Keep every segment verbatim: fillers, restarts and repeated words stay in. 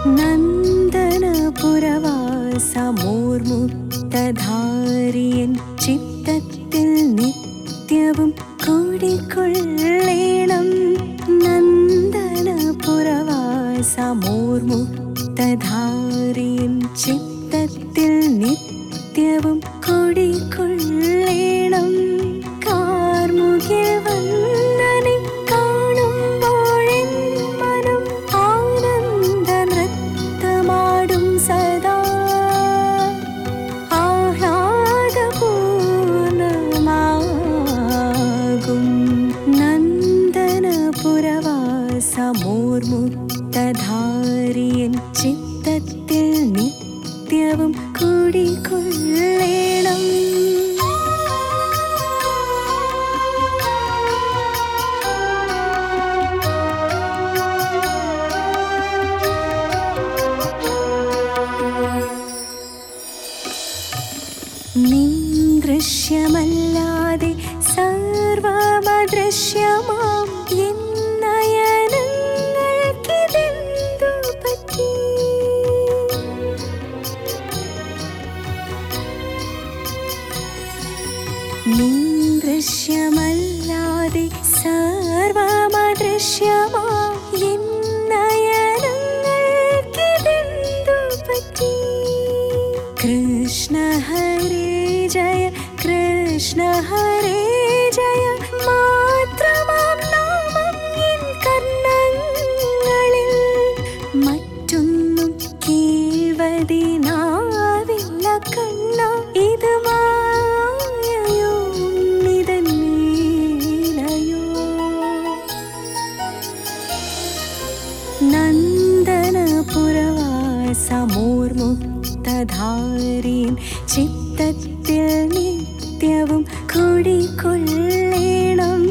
നന്ദനപുരവാസമോർമുക്തധാരിയൻ ചിത്തത്തിൽ നിത്യവും കുടികൊള്ളേണം. നന്ദനപുരവാസമോർമുക്തധാരിയൻ ചിത്തത്തിൽ നിത്യവും കുടികൊള്ളേണം. കാർമുകിൽ വന്ദനെ കാണുമ്പോഴെൻ മനം ആനന്ദ നൃത്തമാടും സദാ. ആഹ്ലാദപൂർണമാകും നന്ദനപുരവാസമോർമുക്തധാരിയൻ ചിത്തത്തിൽ നിത്യവും കുടികൊള്ളേണം. നിൻ ദൃശ്യമല്ലാതെ സർവമദൃശ്യമാം എൻ നയനങ്ങൾക്കിതെന്തു പറ്റി? നിൻ ദൃശ്യമല്ലാതെ സർവമദൃശ്യമാം എൻ നയനങ്ങൾക്കിതെന്തു പറ്റി? കൃഷ്ണ ഹരേ ജയ കൃഷ്ണ ഹരേ ജയ മാത്രമാം നാമം എൻ കർണങ്ങളിൽ. മറ്റൊന്നും കേൾവതിനാവില്ല കണ്ണ, ഇത് മായയോ നിതൻ ലീലയോ? നന്ദനപുരവാസമോർമുക്തധാരിയൻ ചിത്തത്തിൽ നിത്യവും കുടികൊള്ളേണം.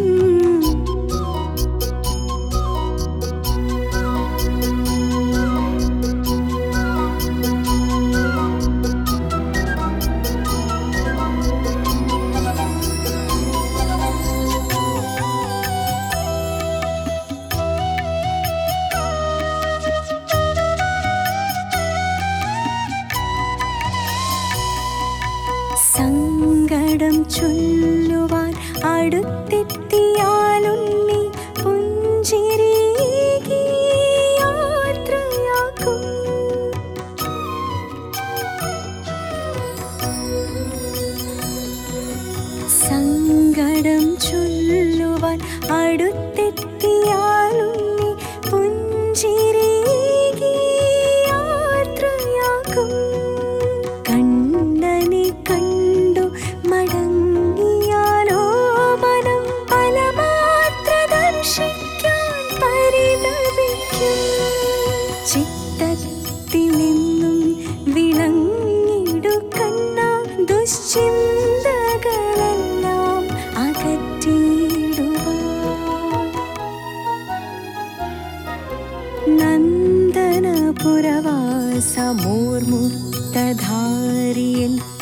സങ്കടം ചൊല്ലുവാൻ അടുത്തെത്തിയാലുണ്ണി പുഞ്ചിരിയേകി യാത്രയാക്കും. സങ്കടം ചൊല്ലുവാൻ അടുത്തെത്തിയാലുണ്ണി പുഞ്ചിരിയേകി യാത്രയാക്കും. കണ്ണനെ കണ്ടു മടങ്ങിയാലോ മനം പലമാത്ര ദർശിക്കാൻ പരിതപിക്കും. ചിത്തത്തിൽ നിന്നും വിളങ്ങിടു കണ്ണ, ദുശ്ചിന്തകളെല്ലാം അകറ്റിടുവാൻ. നന്ദനപുരവാസമോർമുക്തധാരിയൻ